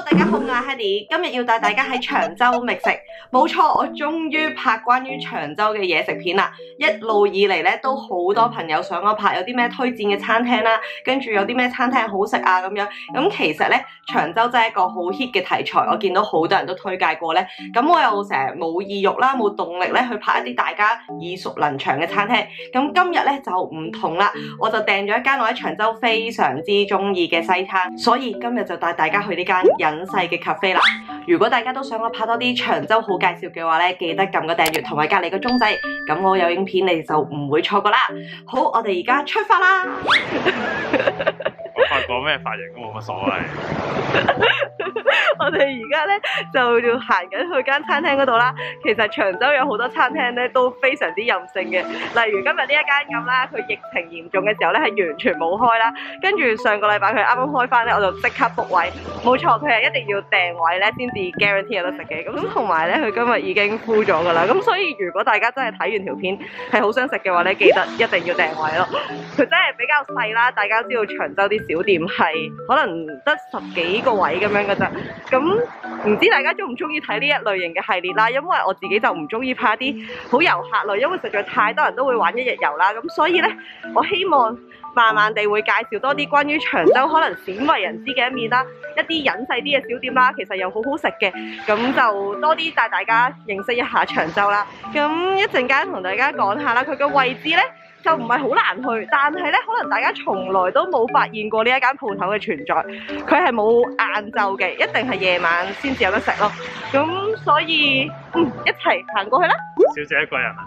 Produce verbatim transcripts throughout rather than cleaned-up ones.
大家好，我係 Hedy，今日要帶大家喺長洲覓食。冇錯，我終於拍關於長洲嘅嘢食片啦。一路以嚟咧，都好多朋友想我拍有啲咩推薦嘅餐廳啦，跟住有啲咩餐廳好食啊咁樣。咁其實咧，長洲真係一個好 hit 嘅題材，我見到好多人都推介過咧。咁我又成日冇意欲啦，冇動力咧去拍一啲大家耳熟能詳嘅餐廳。咁今日咧就唔同啦，我就訂咗一間我喺長洲非常之中意嘅西餐，所以今日就帶大家去呢間隱世嘅 cafe 啦。如果大家都想我拍多啲長洲好介紹嘅話咧，記得撳個訂閱同埋隔離個鐘仔，咁我有影片你就唔會錯過啦。好，我哋而家出發啦！ 我發覺咩髮型都冇乜所謂。 我哋而家咧就要行緊去間餐廳嗰度啦。其實長洲有好多餐廳咧都非常之任性嘅，例如今日呢一間咁啦，佢疫情嚴重嘅時候咧係完全冇開啦。跟住上個禮拜佢啱啱開翻咧，我就即刻 book 位。冇錯，佢係一定要訂位咧先至 guarantee 有得食嘅。咁同埋咧，佢今日已經 full 咗噶啦。咁所以如果大家真係睇完條片係好想食嘅話咧，記得一定要訂位咯。佢真係比較細啦，大家知道長洲啲小店係可能得十幾個位咁樣噶咋。咁唔知大家中唔中意睇呢一類型嘅系列啦？因為我自己就唔中意拍啲好遊客類，因為實在太多人都會玩一日遊啦。咁所以咧，我希望慢慢地會介紹多啲關於長洲可能鮮為人知嘅一面啦，一啲隱世啲嘅小店啦，其實又好好食嘅。咁就多啲帶大家認識一下長洲啦。咁一陣間同大家講下啦，佢嘅位置咧就唔係好難去，但係咧可能大家從來都冇發現過呢一間鋪頭嘅存在。佢係冇晏晝嘅，一定係夜晚先至有得食咯。咁所以嗯，一齊行過去啦。 小姐一個人啊？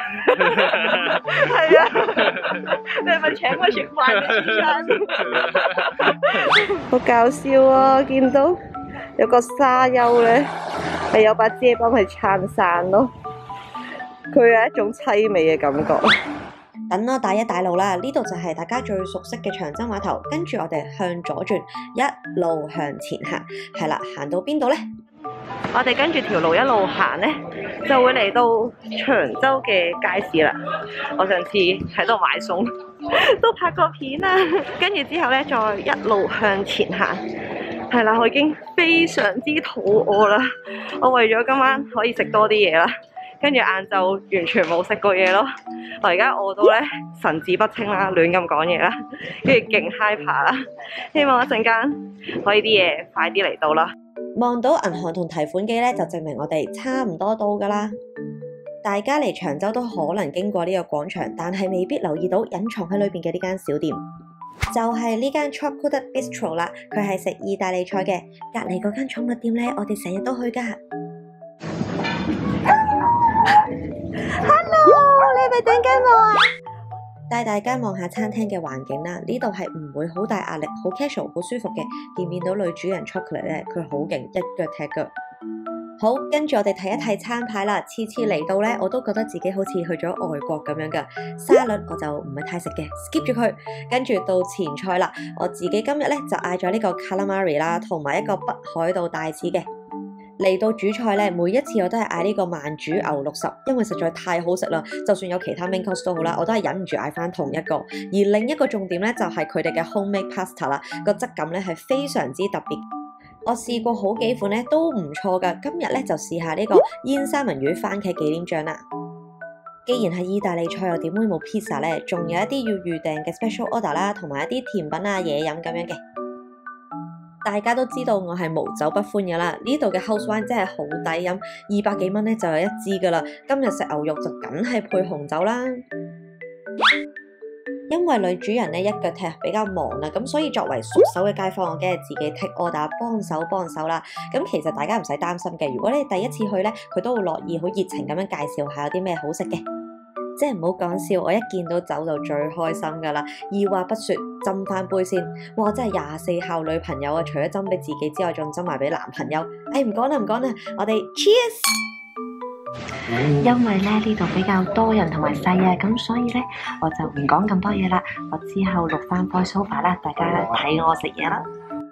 係啊，你係咪請我食飯嘅先生？好搞笑啊！見到有個沙丘咧，係有把遮幫佢撐傘咯。佢有一種凄美嘅感覺。 等我帶一帶路啦，呢度就係大家最熟悉嘅長洲碼頭。跟住我哋向左轉，一路向前行，係啦，行到邊度呢？ 我哋跟住條路一路行呢，就會嚟到長洲嘅街市啦。我上次喺度買餸都拍過片啦。跟住之後呢，再一路向前行，係啦，我已經非常之肚餓啦。我為咗今晚可以食多啲嘢啦。跟住晏晝完全冇食過嘢咯，我而家餓到咧神志不清啦，亂咁講嘢啦，跟住勁 hyper 啦，希望一陣間可以啲嘢快啲嚟到啦。 望到銀行同提款機咧，就證明我哋差唔多到噶啦。大家嚟長洲都可能經過呢個廣場，但係未必留意到隱藏喺裏邊嘅呢間小店，就係呢間 Chocolate Bistro 啦。佢係食意大利菜嘅，隔離嗰間寵物店咧，我哋成日都去噶。Hello， 你係咪等緊我啊？帶大家望下餐廳嘅環境啦，呢度係唔會好大壓力，好 casual， 好舒服嘅。見唔見到女主人 Chocolate 咧？佢好勁，一腳踢腳。好，跟住我哋睇一睇餐牌啦。次次嚟到咧，我都覺得自己好似去咗外國咁樣噶。沙律我就唔係太食嘅 ，skip 住佢。跟住到前菜啦，我自己今日咧就嗌咗呢個 calamari 啦，同埋一個北海道帶子嘅。嚟到主菜咧，每一次我都係嗌呢個慢煮牛六十，因為實在太好食啦。就算有其他 main course 都好啦，我都係忍唔住嗌翻同一個。而另一個重點咧，就係佢哋嘅 homemade pasta 啦，個質感咧係非常之特別。我試過好幾款咧都唔錯噶，今日咧就試下呢個煙三文魚番茄忌廉醬啦。既然係意大利菜，又點會冇 pizza 咧？仲有一啲要預訂嘅 special order 啦，同埋一啲甜品啊、嘢飲咁樣嘅。大家都知道我係無酒不歡嘅啦，呢度嘅 house wine 真係好抵飲，二百幾蚊咧就有一支噶啦。今日食牛肉就梗係配紅酒啦。因為女主人咧一腳踢比較忙啦，咁所以作為熟手嘅街坊，我梗係自己 take order 幫手幫手啦。咁其實大家唔使擔心嘅，如果你第一次去咧，佢都會樂意好熱情咁樣介紹下有啲咩好食嘅。即係唔好講笑，我一見到酒就最開心噶啦。二話不說，斟翻杯先。哇，真係廿四孝女朋友啊！除咗斟俾自己之外，仲斟埋俾男朋友。哎，唔講啦，唔講啦，我哋 cheers。 因為咧呢度比較多人同埋細啊，咁所以咧我就唔講咁多嘢啦。我之後錄翻 voiceover啦，大家睇我食嘢啦。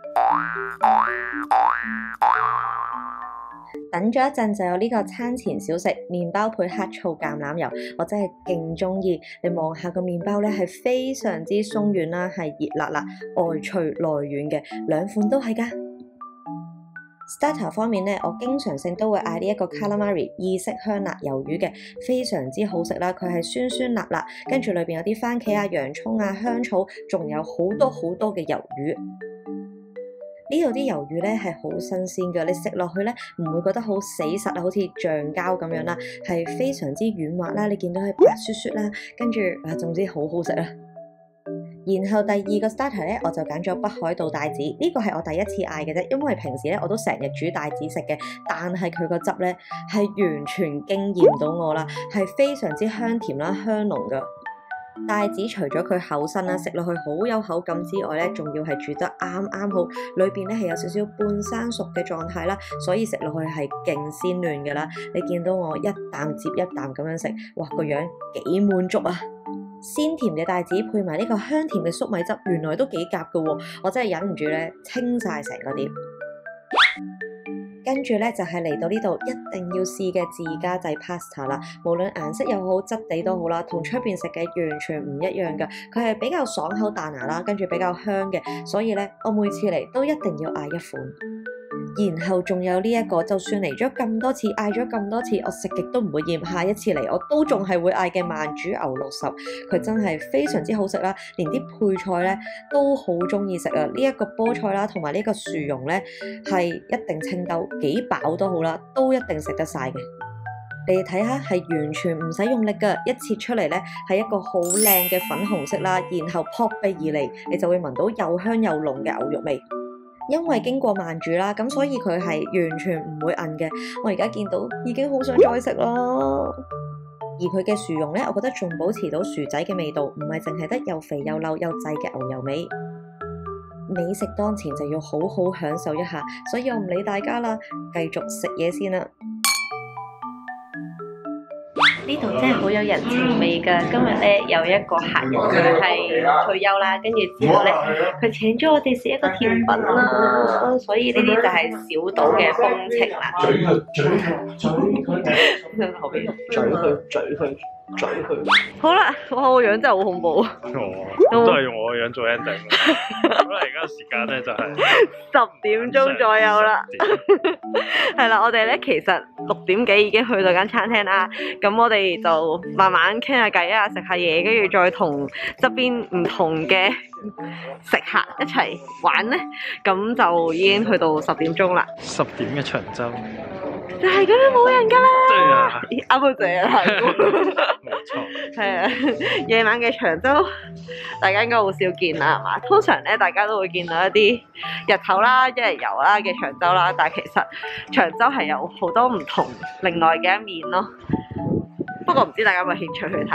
等咗一陣就有呢個餐前小食，麵包配黑醋橄欖油，我真係勁中意。你望下個麵包咧，係非常之鬆軟啦，係熱辣辣、外脆內軟嘅，兩款都係噶。 Starter 方面咧，我經常性都會嗌呢一個 calamari 意式香辣魷魚嘅，非常之好食啦。佢係酸酸辣辣，跟住裏邊有啲番茄啊、洋葱啊、香草，仲有好多好多嘅魷魚。呢度啲魷魚咧係好新鮮嘅，你食落去咧唔會覺得好死實啊，好似橡膠咁樣啦，係非常之軟滑啦。你見到佢白雪雪啦，跟住啊，總之好好食啦。然後第二個 starter 咧，我就揀咗北海道帶子，呢個係我第一次嗌嘅啫，因為平時咧我都成日煮帶子食嘅，但係佢個汁咧係完全驚豔到我啦，係非常之香甜啦、香濃噶。帶子除咗佢厚身啦，食落去好有口感之外咧，仲要係煮得啱啱好，裏邊咧係有少少半生熟嘅狀態啦，所以食落去係勁鮮嫩噶啦。你見到我一啖接一啖咁樣食，哇，個樣幾滿足啊！鮮甜嘅帶子配埋呢個香甜嘅粟米汁，原來都幾夾噶喎！我真係忍唔住咧，清晒成個碟。跟住咧就係嚟到呢度一定要試嘅自家製 pasta 啦，無論顏色又好質地都好啦，同出邊食嘅完全唔一樣㗎。佢係比較爽口彈牙啦，跟住比較香嘅，所以咧我每次嚟都一定要嗌一款。然後仲有呢一個，就算嚟咗咁多次，嗌咗咁多次，我食極都唔會厭，下一次嚟我都仲係會嗌嘅慢煮牛六十，佢真係非常之好食啦，連啲配菜咧都好中意食啊！呢一個菠菜啦，同埋呢個薯蓉咧係一定清兜，幾飽都好啦，都一定食得晒嘅。你哋睇下係完全唔使用力㗎，一切出嚟咧係一個好靚嘅粉紅色啦，然後撲鼻而嚟，你就會聞到又香又濃嘅牛肉味。因為經過慢煮啦，咁所以佢係完全唔會韌嘅。我而家見到已經好想再食啦。而佢嘅薯蓉咧，我覺得仲保持到薯仔嘅味道，唔係淨係得又肥又溜又滯嘅牛油味。美食當前就要好好享受一下，所以我唔理大家啦，繼續食嘢先啦。 呢度真係好有人情味㗎！今日咧有一個客人佢係退休啦，跟住之後咧佢請咗我哋食一個甜品啦，所以呢啲就係小島嘅風情啦。嘴佢嘴佢嘴佢，後邊嘴佢嘴佢嘴佢。好啦，哇！我樣真係好恐怖。 哦，都係用我個樣做 ending。好啦，而家時間咧就係十點鐘左右啦。係啦，我哋咧其實六點幾已經去到間餐廳啦。咁我哋就慢慢傾下偈啊，食下嘢，跟住再同側邊唔同嘅食客一齊玩咧。咁就已經去到十點鐘啦。 十點嘅長洲。 就係咁樣冇人㗎啦。 對啊。 啱好正啊，係。 冇錯。 係啊，夜晚嘅長洲，大家應該好少見啦，係嘛？通常咧，大家都會見到一啲日頭啦、一日遊啦嘅長洲啦，但係其實長洲係有好多唔同另外嘅一面咯。不過唔知大家有冇興趣去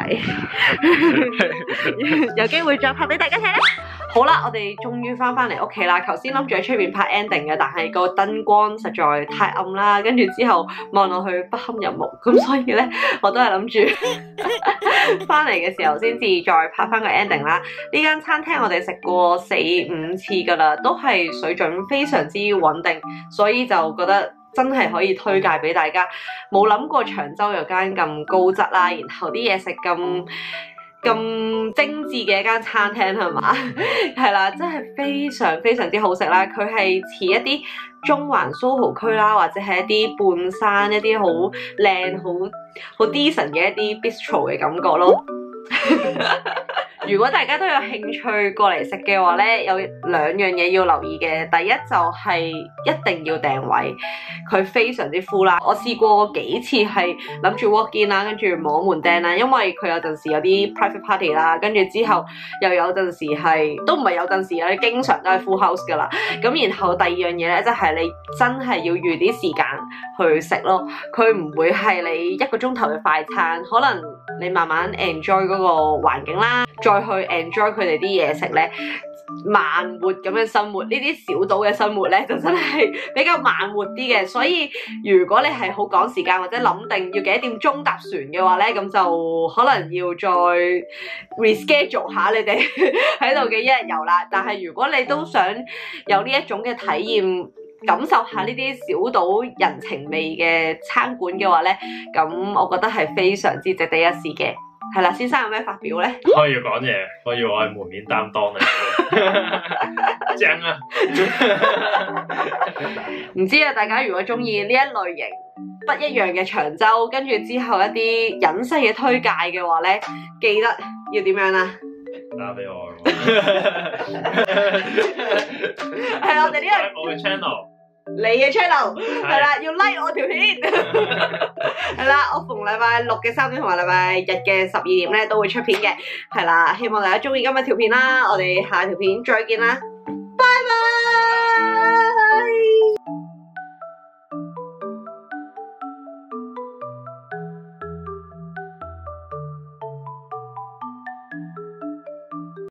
睇，有機會再拍俾大家睇啦。好啦，我哋終於翻返嚟屋企啦。頭先諗住喺出邊拍 ending 嘅，但係個燈光實在太暗啦，跟住之後望落去不堪入目，咁所以咧我都係諗住翻嚟嘅時候先至再拍翻個 ending 啦。呢間餐廳我哋食過四五次噶啦，都係水準非常之穩定，所以就覺得真係可以推介俾大家。冇諗過長洲有間咁高質啦，然後啲嘢食咁咁精緻嘅一間餐廳係嘛？係啦，真係非常非常之好食啦！佢係似一啲中環蘇豪區啦，或者係一啲半山一啲好靚好好 decent 嘅一啲 bistro 嘅感覺咯。如果大家都有興趣過嚟食嘅話咧，有兩樣嘢要留意嘅。第一就係一定要訂位，佢非常之 full 啦。我試過幾次係諗住 walk in 啦，跟住網門訂啦，因為佢有陣時有啲 private party 啦，跟住之後又有陣時係都唔係有陣時啊，你經常都係 full house 噶啦。咁然後第二樣嘢咧，即係你真係要預啲時間去食咯。佢唔會係你一個鐘頭嘅快餐，可能你慢慢 enjoy 嗰個環境啦，再去 enjoy 佢哋啲嘢食咧，慢活咁嘅生活，呢啲小島嘅生活咧就真係比較慢活啲嘅。所以如果你係好趕時間或者諗定要幾點鐘搭船嘅話咧，咁就可能要再 reschedule 下你哋喺度嘅一日遊啦。但係如果你都想有呢一種嘅體驗，感受下呢啲小島人情味嘅餐館嘅話咧，咁我覺得係非常之值得一試嘅。 係啦，先生有咩發表咧？ 可以講嘢，可以我係門面擔當嚟嘅，正啊！ 唔知啊，大家如果中意呢一類型不一樣嘅長洲，跟住之後一啲隱世嘅推介嘅話咧，記得要點樣啊？ 打俾我。 係啦，我哋呢個我嘅 channel。 你嘅 channel 係啦，要 like 我條片係啦，我逢禮拜六嘅三點同埋禮拜日嘅十二點咧都會出片嘅，係啦，希望大家中意今日條片啦，我哋下條片再見啦。